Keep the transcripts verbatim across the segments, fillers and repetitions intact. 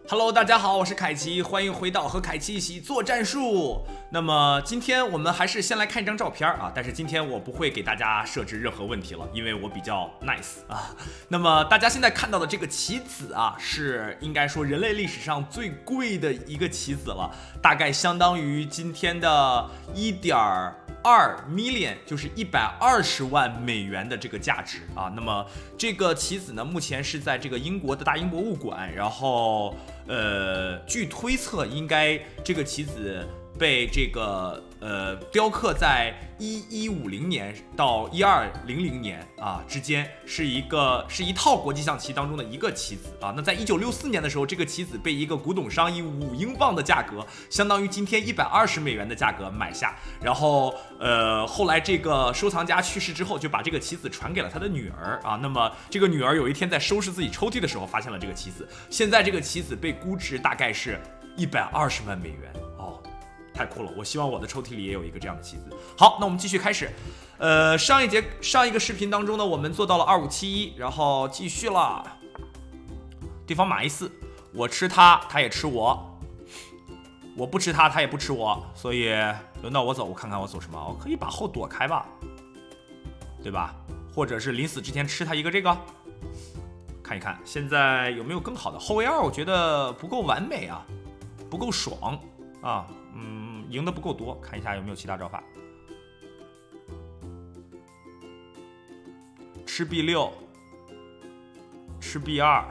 Hello， 大家好，我是凯奇，欢迎回到和凯奇一起做战术。那么今天我们还是先来看一张照片啊，但是今天我不会给大家设置任何问题了，因为我比较 nice 啊。那么大家现在看到的这个棋子啊，是应该说人类历史上最贵的一个棋子了，大概相当于今天的 一点二 million， 就是一百二十万美元的这个价值啊。那么这个棋子呢，目前是在这个英国的大英博物馆，然后呃，据推测应该这个棋子被这个呃雕刻在一一五零年到一二零零年啊之间，是一个是一套国际象棋当中的一个棋子啊。那在一九六四年的时候，这个棋子被一个古董商以五英镑的价格，相当于今天一百二十美元的价格买下。然后呃，后来这个收藏家去世之后，就把这个棋子传给了他的女儿啊。那么这个女儿有一天在收拾自己抽屉的时候，发现了这个棋子。现在这个棋子被估值大概是一百二十万美元哦。太酷了！我希望我的抽屉里也有一个这样的棋子。好，那我们继续开始。呃，上一节上一个视频当中呢，我们做到了二五七一，然后继续了。对方马一四，我吃他，他也吃我。我不吃他，他也不吃我，所以轮到我走，我看看我走什么。我可以把后躲开吧，对吧？或者是临死之前吃他一个这个，看一看现在有没有更好的后卫二？我觉得不够完美啊，不够爽啊。嗯，赢的不够多，看一下有没有其他招法。吃 B 六， 吃 B 二，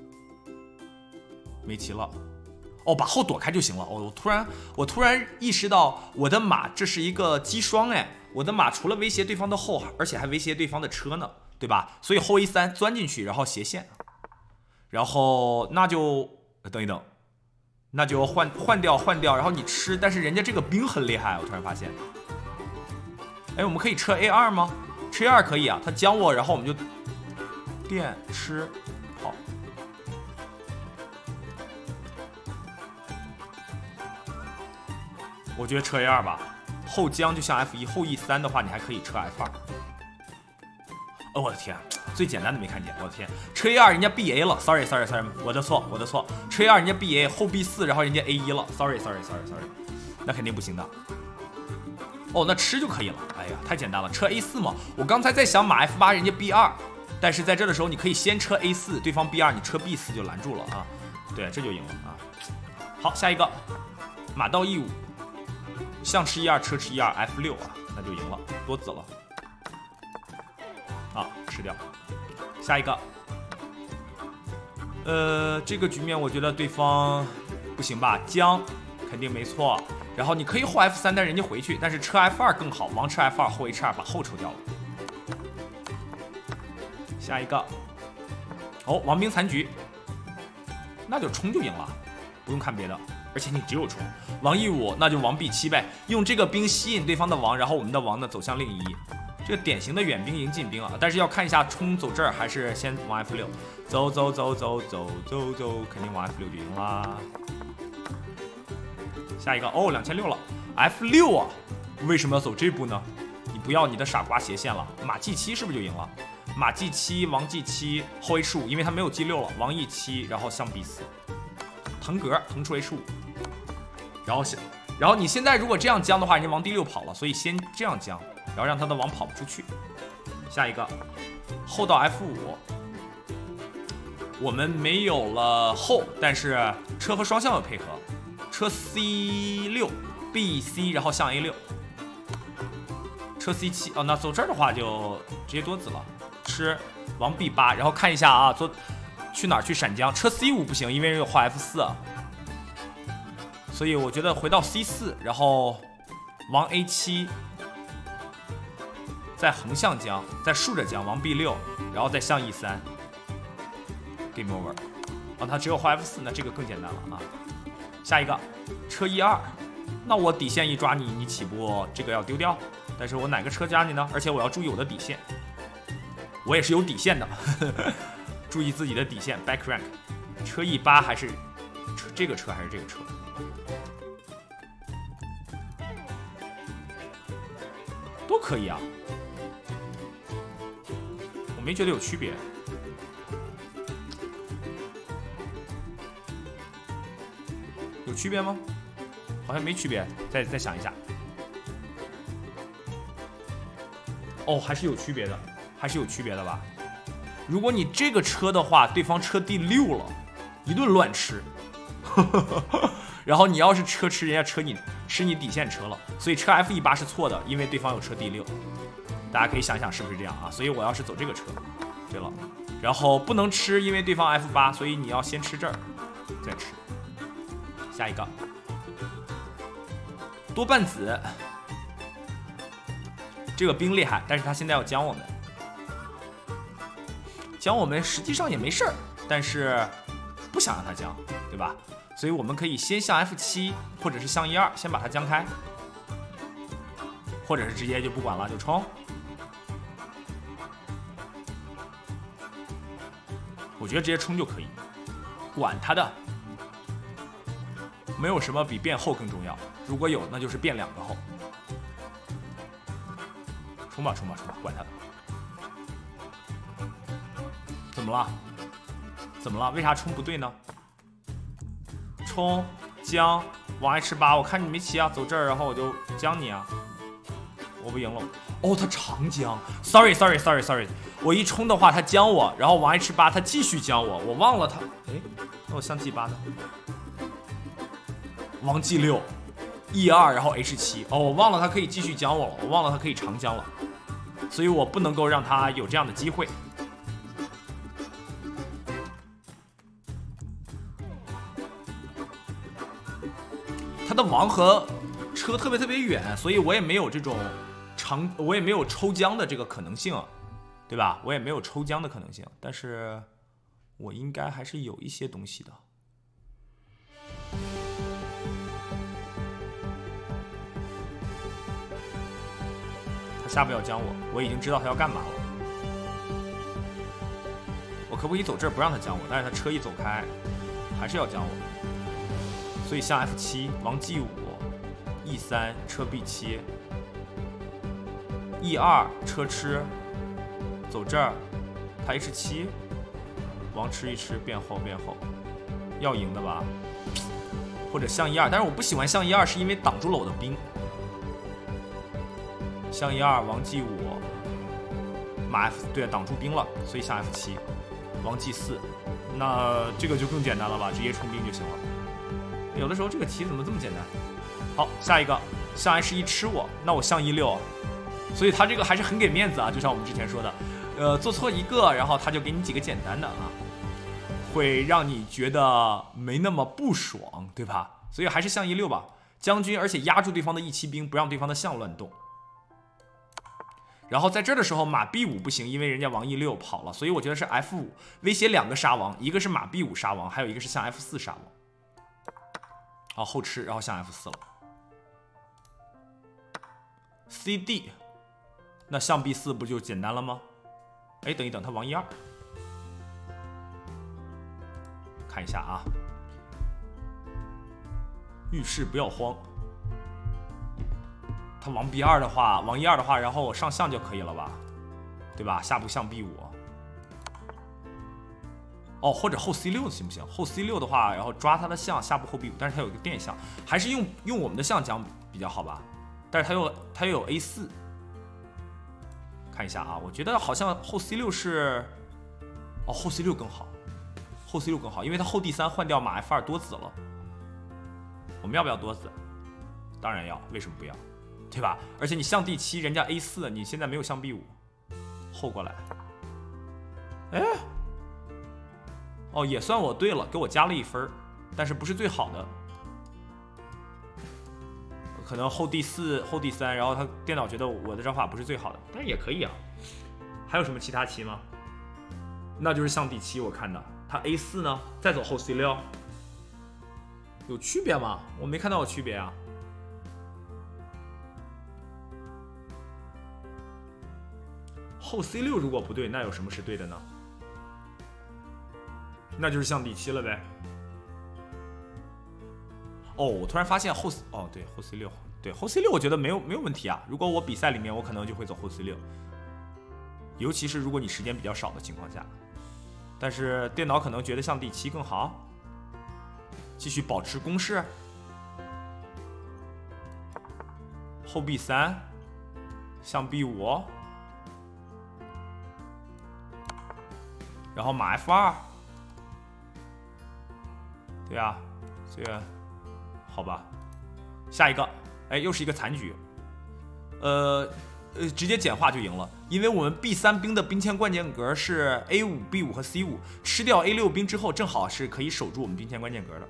没棋了。哦，把后躲开就行了。哦，我突然我突然意识到，我的马这是一个击双哎，我的马除了威胁对方的后，而且还威胁对方的车呢，对吧？所以后 A 三钻进去，然后斜线，然后那就等一等。那就换换掉换掉，然后你吃，但是人家这个兵很厉害，我突然发现。哎，我们可以车 A 二 吗？吃 A 二 可以啊，他将我，然后我们就电吃，好。我觉得车 A 二 吧，后将就像 F 一， 后 E 三 的话，你还可以车 F 二。哦，我的天，最简单的没看见，我的天，车 A 二 人家 B A 了 ，sorry sorry sorry， 我的错我的错，车 A 二 人家 B A 后 B 四， 然后人家 A 一了 ，sorry sorry sorry sorry， 那肯定不行的。哦，那吃就可以了，哎呀，太简单了，车 A 四 嘛，我刚才在想马 F 八 人家 B 二， 但是在这的时候你可以先车 A 四， 对方 B 二， 你车 B 四 就拦住了啊，对，这就赢了啊。好，下一个马到 E 五， 象吃 E 二， 车吃 E 二， F 六 啊，那就赢了，多子了。啊，吃掉。下一个，呃，这个局面我觉得对方不行吧，将肯定没错。然后你可以后 F 三， 但人家回去，但是车 F 二 更好，王吃 F 二， 后 H 二 把后抽掉了。下一个，哦，王兵残局，那就冲就赢了，不用看别的，而且你只有冲。王 E 五， 那就王 B 七 呗，用这个兵吸引对方的王，然后我们的王呢走向另一。这个典型的远兵迎近兵啊，但是要看一下冲走这儿还是先往 F 六， 走走走走走走走，肯定往 F 六 就赢啦。下一个哦，两千六了 ，F 六 啊，为什么要走这步呢？你不要你的傻瓜斜线了，马 G 七 是不是就赢了？马 G 七， 王 G 七， 后 H 五， 因为他没有 G 六了，王 E 七， 然后象 B 四， 腾格腾出 H 五， 然后然后你现在如果这样将的话，人家王 D 六 跑了，所以先这样将。然后让他的王跑不出去。下一个，后到 F 五， 我们没有了后，但是车和双象有配合，车 C 六 B C， 然后象 A 六， 车 C 七， 哦，那走这儿的话就直接多子了，吃王 B 八， 然后看一下啊，做去哪儿去闪将，车 C 五 不行，因为有后 F 四， 所以我觉得回到 C 四， 然后王 A 七。再横向将，再竖着将，王 B 六， 然后再象 E 三 ，game over。哦，他只有后 F 四， 那这个更简单了啊。下一个，车 E 二， 那我底线一抓你，你起步这个要丢掉，但是我哪个车加你呢？而且我要注意我的底线，我也是有底线的，呵呵，注意自己的底线。back rank， 车 E 八 还是车这个车还是这个车？都可以啊。我没觉得有区别。 有区别吗？好像没区别，再再想一下。哦，还是有区别的，还是有区别的吧。如果你这个车的话，对方车第六了，一顿乱吃。然后你要是车吃，人家车你吃你底线车了，所以车 F 一八是错的，因为对方有车第六。大家可以想想是不是这样啊？所以我要是走这个车，对了，然后不能吃，因为对方 F 八，所以你要先吃这儿，再吃。下一个，多半子，这个兵厉害，但是他现在要将我们，将我们实际上也没事儿，但是不想让他将，对吧？所以我们可以先向 F 七，或者是向一二，先把它将开，或者是直接就不管了，就冲。我觉得直接冲就可以，管他的，没有什么比变后更重要。如果有，那就是变两个后。冲吧，冲吧，冲吧，管他的。怎么了？怎么了？为啥冲不对呢？冲将王 H 八，我看你没骑啊，走这儿，然后我就将你啊，我不赢了。哦，他长将 ，sorry sorry sorry sorry， 我一冲的话他将我，然后王 H 八他继续将我，我忘了他，哎，那我象 G 八呢？王 G 六 ，E 二，然后 H 七，哦，我忘了他可以继续将我了，我忘了他可以长将了，所以我不能够让他有这样的机会。他的王和车特别特别远，所以我也没有这种长，我也没有抽将的这个可能性，对吧？我也没有抽将的可能性，但是我应该还是有一些东西的。他下不要将我，我已经知道他要干嘛了。我可不可以走这儿不让他将我？但是他车一走开，还是要将我。所以象 F 七，王 G 五 ，E 三，车 B 七 ，E 二，车吃，走这儿，他 H 七，王吃一吃，变后变后，要赢的吧？或者象一二，但是我不喜欢象一二，是因为挡住了我的兵。象一二，王 G 五，马 F 对，挡住兵了，所以象 F 七，王 G 四，那这个就更简单了吧？直接冲兵就行了。有的时候这个题怎么这么简单？好，下一个象 H 一吃我，那我象一六，所以他这个还是很给面子啊，就像我们之前说的，呃，做错一个，然后他就给你几个简单的啊，会让你觉得没那么不爽，对吧？所以还是象一六吧，将军，而且压住对方的 E 七兵，不让对方的象乱动。然后在这儿的时候，马 B 五不行，因为人家王 E 六跑了，所以我觉得是 F 五威胁两个杀王，一个是马 B 五杀王，还有一个是象 F 四杀王。好，后吃，然后象 F 四了。C D， 那象 B 四不就简单了吗？哎，等一等，他王 E 二，看一下啊。遇事不要慌。他王 B 二的话，王 E 二的话，然后我上象就可以了吧？对吧？下步象 B 五。哦，或者后 C 六行不行？后 C 六的话，然后抓他的象，下步后 B 五，但是他有一个电象，还是用用我们的象将比较好吧？但是他又他又有 A 四，看一下啊，我觉得好像后 C 六是，哦后 C 六更好，后 C 六更好，因为他后 D 三换掉马 F 二多子了。我们要不要多子？当然要，为什么不要？对吧？而且你象 D 七，人家 A 四，你现在没有象 B 五，后过来，哎。哦，也算我对了，给我加了一分，但是不是最好的，可能后第四、后第三，然后他电脑觉得我的招法不是最好的，但是也可以啊。还有什么其他棋吗？那就是象 D 七，我看的，他 A 四呢，再走后 C 六，有区别吗？我没看到有区别啊。后 C 六如果不对，那有什么是对的呢？那就是象 D 七了呗。哦，我突然发现后哦对后 C 六，对后 C 六我觉得没有没有问题啊。如果我比赛里面我可能就会走后 C 六，尤其是如果你时间比较少的情况下。但是电脑可能觉得象 D 七更好， 继续保持攻势。后 B 三，向 B 五，然后马 F 二。对啊，这个好吧。下一个，哎，又是一个残局。呃呃，直接简化就赢了，因为我们 B 三兵的兵签关键格是 A 五、B 五和 C 五，吃掉 A 六兵之后，正好是可以守住我们兵签关键格的。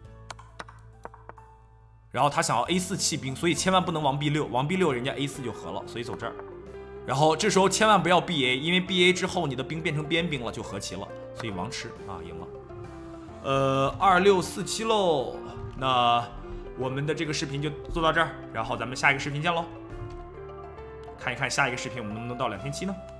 然后他想要 A 四弃兵，所以千万不能王 B 六，王 B 六人家 A 四就合了，所以走这儿。然后这时候千万不要 B A， 因为 B A 之后你的兵变成边兵了，就和棋了，所以王吃啊赢了。呃，二六四七喽，那我们的这个视频就做到这儿，然后咱们下一个视频见喽。看一看下一个视频我们能不能到两千七呢？